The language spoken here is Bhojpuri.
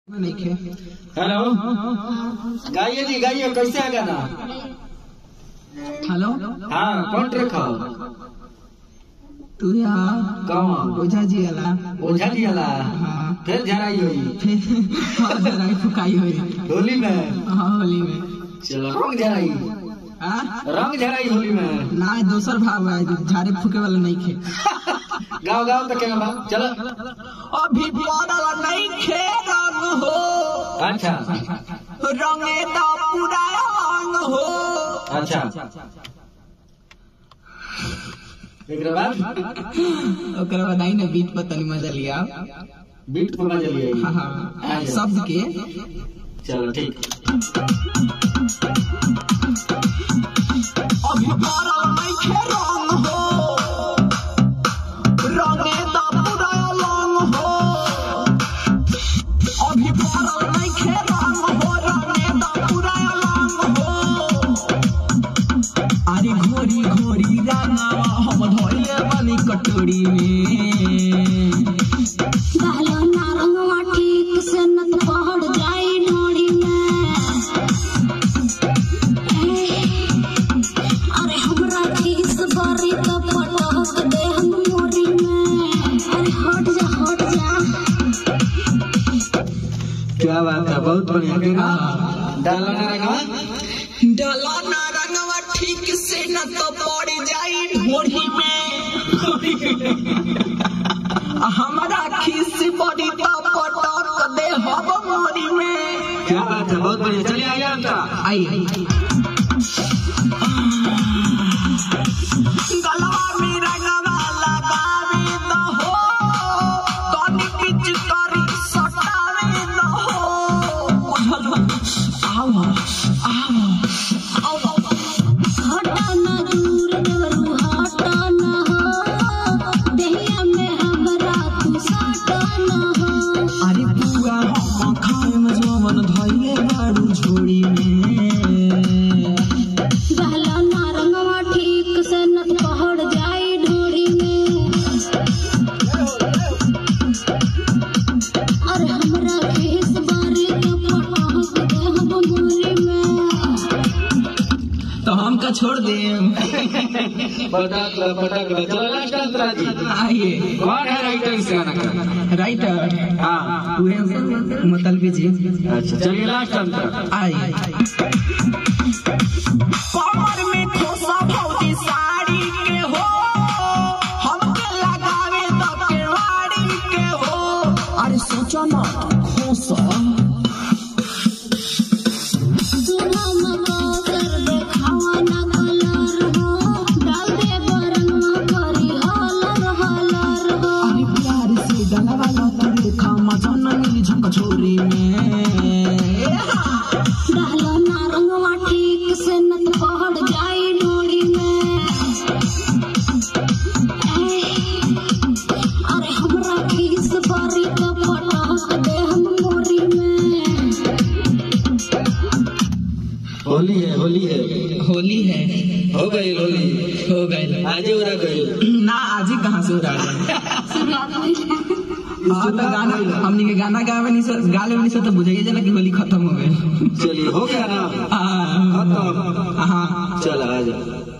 हेलो, गाइए जी गाइए, कैसे है गाना? हेलो, हाँ कौन ट्रैक हो? तू यार कौन? ओझा जी वाला। ओझा जी वाला? हाँ। फिर झराई हुई? हाँ झराई फुकाई हुई होली में? हाँ होली में। चलो रंग झराई। रंग झराई होली में ना दोसर भाव है, झारे फुके वाला नहीं खे। गाँव गाँव तक क्या बात? चलो अभी पड़ल नहीं खे रंग हो। अच्छा रंगे तो पूरा रंग हो। अच्छा, एक ओकरा बाद आई ना बीट पर तनी मजा लिया। बीट पर मजा लिया। हाँ शब्द के। चलो ठीक। अभी पड़ल नहीं खे रंग हो। रंगे तो पूरा रंग हो। अभी पड़ल नहीं खे रंग हो। रंगे तो पूरा रंग हो। अरे घोरी घोरी रंगावा हम धोइले वाली कटोरी में। बहलो नारंगवा ठीक से न तो पहड़ जाई डोरी में। अरे हमरा खीस बारी तो पटक दे हम मोरी में। अरे हट जा। क्या बात है, बहुत बढ़िया। डाला ना रंगवा? डाला ना रंगवा ठीक से न तो पड़ जाई ढोरी में। हमारा खीस बड़ी तो पटक दे हम मोरी में। क्या बात है, बहुत बढ़िया। चलिए आइए अंता आई गलवा में रंगवा लगावे न हो। तनी पिचकारी सटावे न हो। आओ हटा ना दूर डरू हटा ना हो। देहिया में हमरा तू साटा ना हो। अरे पूरा हम खाए में जवन धइले बारू झोरी में। बहला नारंगवा ठीक से न तो पहड़ जाई ढोरी में। अरे हमरा केस बारी तो पटक दे हम मोरी में। तो हम का छोड़ दे। पटक। चलो लास्ट अंतरा जी। आइए कौन है राइटर इस गाना का? राइटर हाँ मतलबी जी। अच्छा चलिए लास्ट अंतरा। आइए कमर में खोसा भौजी साड़ी के हो। हमके लगावे तो केवाड़ी के हो। अरे सोचो ना खोसा सुना मगर देखावा ना कलर हो। डाल दे बरंगवा करी हलर हलर हो। अरे प्यार से डाला वाला देखा मजा न मिली झक छोरी में। डालो नारंगवा ठीक से न तो पहड़ जाई डोरी में। अरे हमरा खीस बारी तो पटक दे हम मोरी में। होली है होली है होली है। हो गई होली। हो गए आज ही उड़ा गई ना। आज ही कहाँ से उड़ा गए? हाँ तो गाना हमनी के गाना गावे नहीं सो गाले नहीं सो तो बुझाइए जना कि होली खत्म हो गई। चलिए हो गया ना? हाँ खत्म। हाँ चलो आ जाओ।